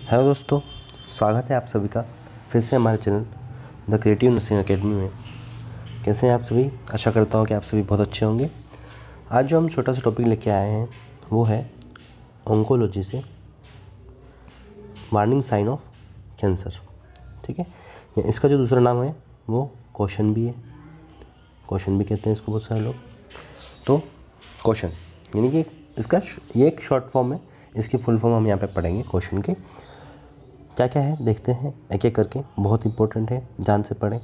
Hello दोस्तों, स्वागत है आप सभी का फिर से हमारे channel The Creative Nursing Academy में। कैसे हैं आप सभी? आशा करता हूँ कि आप सभी बहुत अच्छे होंगे। आज जो हम छोटा सा टॉपिक लेके आए हैं वो है ऑन्कोलॉजी से वार्निंग साइन ऑफ कैंसर। ठीक है, इसका जो दूसरा नाम है वो क्वेश्चन भी है, क्वेश्चन भी कहते हैं इसको बहुत सारे लोग। तो क्वेश्चन यानी कि इसका ये एक शॉर्ट फॉर्म है, इसकी फुल फॉर्म हम यहाँ पे पढ़ेंगे क्वेश्चन के। क्या क्या है देखते हैं एक एक करके, बहुत इंपॉर्टेंट है, ध्यान से पढ़ें।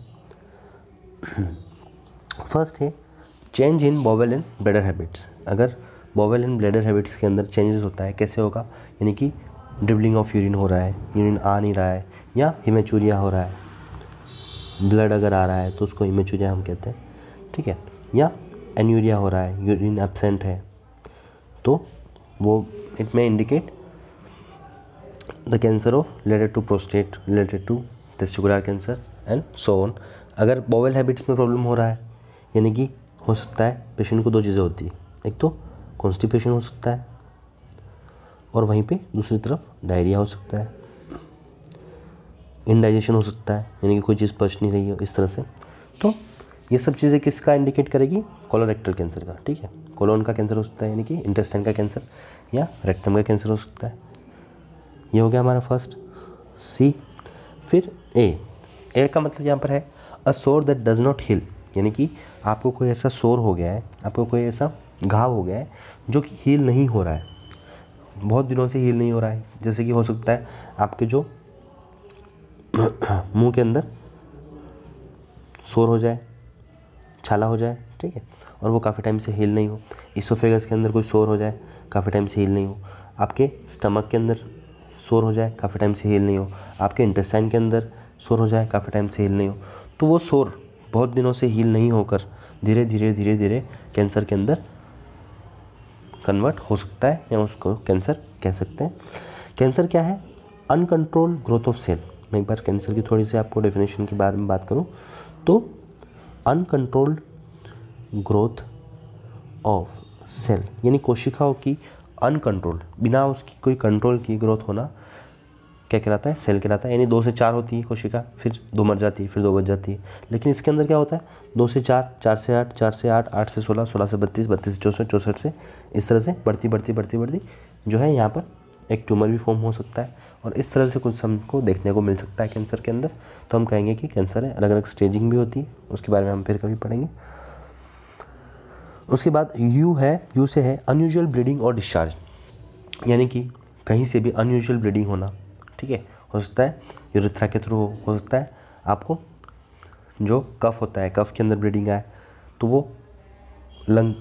फर्स्ट है change in bowel and bladder habits. अगर बॉवेल एंड ब्लैडर हैबिट्स के अंदर चेंजेस होता है, कैसे होगा? यानी कि ड्रिबलिंग ऑफ यूरिन हो रहा है, यूरिन आ नहीं रहा है, या हिमेचूरिया हो रहा है, ब्लड अगर आ रहा है तो उसको हिमेचूरिया हम कहते हैं। ठीक है, या एन्यूरिया हो रहा है, यूरिन एब्सेंट है, तो वो इट में indicate the cancer of related to prostate, related to testicular cancer and so on. अगर बॉवेल हैबिट्स में प्रॉब्लम हो रहा है, यानी कि हो सकता है पेशेंट को दो चीज़ें होती है, एक तो कॉन्स्टिपेशन हो सकता है और वहीं पे दूसरी तरफ डायरिया हो सकता है, इनडाइजेशन हो सकता है, यानी कि कोई चीज़ पच नहीं रही हो इस तरह से। तो ये सब चीज़ें किसका इंडिकेट करेगी? कोलोरेक्टल कैंसर का। ठीक है, कोलोन का कैंसर हो सकता है, यानी कि इंटेस्टाइन का कैंसर, या रेक्टम का कैंसर हो सकता है। ये हो गया हमारा फर्स्ट सी। फिर ए का मतलब यहाँ पर है अ सोर दैट डज नॉट हील, यानी कि आपको कोई ऐसा सोर हो गया है, आपको कोई ऐसा घाव हो गया है जो कि हील नहीं हो रहा है, बहुत दिनों से हील नहीं हो रहा है। जैसे कि हो सकता है आपके जो मुंह के अंदर सोर हो जाए, छाला हो जाए, ठीक है, और वो काफ़ी टाइम से हील नहीं हो। इसोफेगस के अंदर कोई सोर हो जाए, काफ़ी टाइम से हील नहीं हो। आपके स्टमक के अंदर सोर हो जाए, काफ़ी टाइम से हील नहीं हो। आपके इंटेस्टाइन के अंदर सोर हो जाए, काफ़ी टाइम से हील नहीं हो। तो वो सोर बहुत दिनों से हील नहीं होकर धीरे धीरे कैंसर के अंदर कन्वर्ट हो सकता है, या उसको कैंसर कह सकते हैं। कैंसर क्या है? Uncontrol growth of cell. मैं एक बार कैंसर की थोड़ी सी आपको डेफिनेशन के बारे में बात करूँ तो अनकंट्रोल्ड ग्रोथ ऑफ सेल, यानी कोशिकाओं की अनकंट्रोल्ड, बिना उसकी कोई कंट्रोल की ग्रोथ होना क्या कहलाता है? सेल कहलाता है। यानी 2 से 4 होती है कोशिका, फिर 2 मर जाती है, फिर 2 बच जाती है। लेकिन इसके अंदर क्या होता है? 2 से 4, 4 से 8, 4 से 8, 8 से 16, 16 से 32, 32 से 64, 64 से इस तरह से बढ़ती जो है यहाँ पर एक ट्यूमर भी फॉर्म हो सकता है, और इस तरह से कुछ हमको देखने को मिल सकता है कैंसर के अंदर। तो हम कहेंगे कि कैंसर है। अलग अलग स्टेजिंग भी होती है, उसके बारे में हम फिर कभी पढ़ेंगे। उसके बाद यू से है अनयूजुअल ब्लीडिंग और डिस्चार्ज, यानी कि कहीं से भी अनयूजुअल ब्लीडिंग होना। ठीक है, हो सकता है यूरेथ्रा के थ्रू हो सकता है आपको जो कफ होता है, कफ के अंदर ब्लीडिंग आए तो वो लंग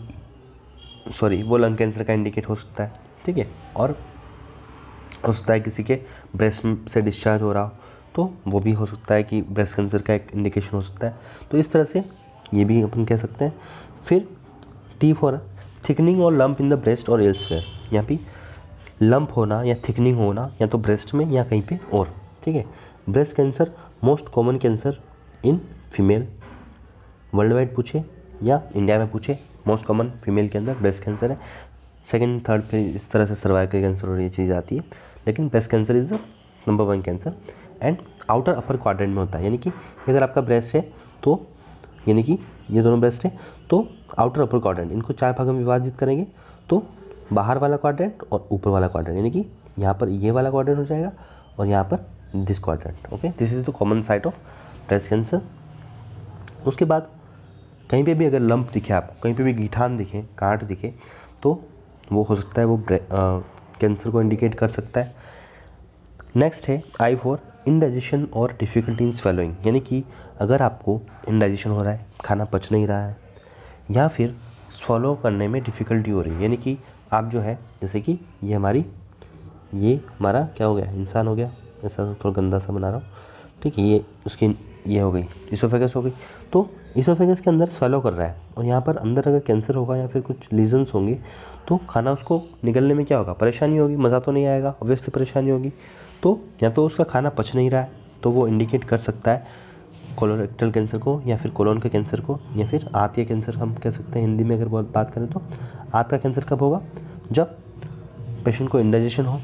कैंसर का इंडिकेट हो सकता है। ठीक है, और हो सकता है किसी के ब्रेस्ट से डिस्चार्ज हो रहा हो तो वो भी हो सकता है कि ब्रेस्ट कैंसर का एक इंडिकेशन हो सकता है। तो इस तरह से ये भी अपन कह सकते हैं। फिर टी फॉर थिकनिंग और लंप इन द ब्रेस्ट और एल्सवेयर, यहाँ पे लंप होना या थिकनिंग होना या तो ब्रेस्ट में या कहीं पे और। ठीक है, breast cancer most common cancer in female. Worldwide पूछे या इंडिया में पूछे, मोस्ट कॉमन फीमेल के अंदर ब्रेस्ट कैंसर है। सेकंड थर्ड पे इस तरह से सर्वाइकल कैंसर और ये चीज़ आती है, लेकिन breast cancer is the number 1 cancer. And outer upper quadrant में होता है, यानी कि अगर आपका ब्रेस्ट है तो यानी कि ये दोनों ब्रेस्ट है तो आउटर अपर क्वाड्रेंट, इनको 4 भागों में विभाजित करेंगे तो बाहर वाला क्वाड्रेंट और ऊपर वाला क्वाड्रेंट, यानी कि यहाँ पर ये वाला क्वाड्रेंट हो जाएगा और यहाँ पर this quadrant. Okay, this is the common site of breast cancer. उसके बाद कहीं पे भी अगर लंप दिखे आपको, कहीं पे भी गीठान दिखे, गांठ दिखे, तो वो हो सकता है वो कैंसर को इंडिकेट कर सकता है। नेक्स्ट है आई फॉर इनडाइजेशन और डिफ़िकल्टी इन स्वेलोइंग, यानी कि अगर आपको इनडाइजेशन हो रहा है, खाना पच नहीं रहा है, या फिर स्वॉलो करने में डिफ़िकल्टी हो रही है, यानी कि आप जो है जैसे कि ये हमारा क्या हो गया, इंसान हो गया, ऐसा थोड़ा गंदा सा बना रहा हूँ। ठीक है, ये उसकी ये हो गई इसोफेगस हो गई, तो इसोफेगस के अंदर स्वॉलो कर रहा है और यहाँ पर अंदर अगर कैंसर होगा या फिर कुछ लीजन्स होंगे तो खाना उसको निगलने में क्या होगा, परेशानी होगी, मज़ा तो नहीं आएगा, ऑब्वियसली परेशानी होगी। तो या तो उसका खाना पच नहीं रहा है तो वो इंडिकेट कर सकता है कोलोरेक्टल कैंसर को, या फिर कोलोन के कैंसर को, या फिर आंत के कैंसर हम कह सकते हैं हिंदी में अगर बात करें तो। आंत का कैंसर कब होगा? जब पेशेंट को इंडाइजेशन हो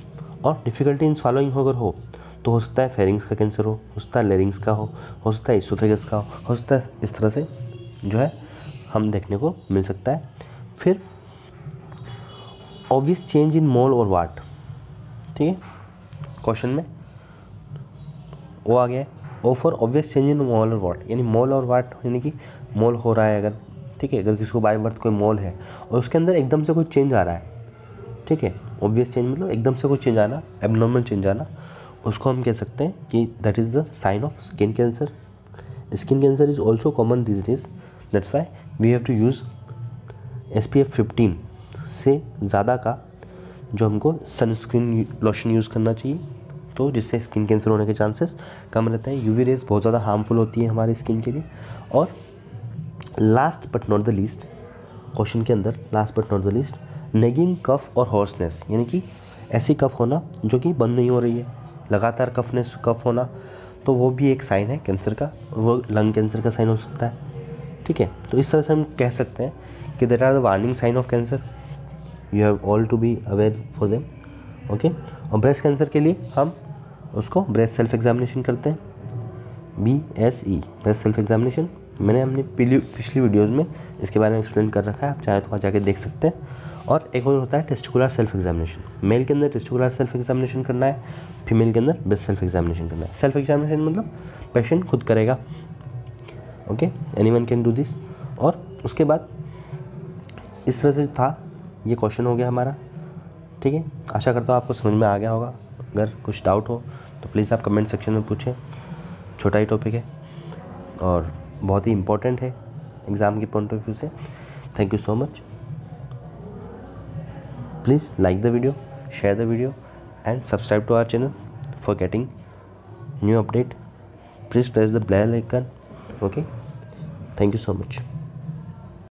और डिफ़िकल्टी इन फॉलोइंग अगर हो तो हो सकता है फेरिंग्स का कैंसर हो सकता है लेरिंग्स का हो सकता है इसोफेगस का हो सकता है, इस तरह से जो है हम देखने को मिल सकता है। फिर ऑब्वियस चेंज इन मोल और वाट, ठीक है, क्वेश्चन में वो आ गया है। O for obvious change in mole और वाट, यानी मोल और वाट यानी कि मोल हो रहा है अगर, ठीक है, अगर किसी को बाय बर्थ कोई मोल है और उसके अंदर एकदम से कोई चेंज आ रहा है, ठीक है, ऑब्वियस चेंज मतलब एकदम से कोई चेंज आना, एबनॉर्मल चेंज आना, उसको हम कह सकते हैं कि that is the sign of skin cancer. Skin cancer is also common this days, that's why we have to use SPF 15 से ज़्यादा का जो हमको सनस्क्रीन लोशन यूज़ करना चाहिए, तो जिससे स्किन कैंसर होने के चांसेस कम रहते हैं। UV रेज बहुत ज़्यादा हार्मफुल होती है हमारी स्किन के लिए। और last but not the least, question के अंदर last but not the least, nagging cough और हॉर्सनेस, यानी कि ऐसी कफ होना जो कि बंद नहीं हो रही है, लगातार कफ होना, तो वो भी एक साइन है कैंसर का, वो लंग कैंसर का साइन हो सकता है, ठीक है। तो इस तरह से हम कह सकते हैं कि that are the warning sign of cancer, you have all to be aware for them, okay. और ब्रेस्ट कैंसर के लिए हम उसको ब्रेस्ट सेल्फ एग्जामिनेशन करते हैं, BSE, ब्रेस्ट सेल्फ एग्जामिनेशन। मैंने अपनी पिछली वीडियोज़ में इसके बारे में एक्सप्लेन कर रखा है, आप चाहे तो वहाँ जाके देख सकते हैं। और एक और होता है टेस्टिकुलर सेल्फ एग्जामिनेशन, मेल के अंदर टेस्टिकुलर सेल्फ एग्जामिनेशन करना है, फीमेल के अंदर ब्रेस्ट सेल्फ एग्जामिनेशन करना है। सेल्फ एग्जामिनेशन मतलब पेशेंट खुद करेगा, okay, anyone can do this. और उसके बाद इस तरह से था, ये क्वेश्चन हो गया हमारा, ठीक है। आशा करता हूँ आपको समझ में आ गया होगा। अगर कुछ डाउट हो तो प्लीज़ आप कमेंट सेक्शन में पूछें, छोटा ही टॉपिक है और बहुत ही इम्पोर्टेंट है एग्ज़ाम के पॉइंट ऑफ व्यू से। Thank you so much. Please like the video, share the video and subscribe to our channel for getting new update. Please press the bell icon, okay. Thank you so much.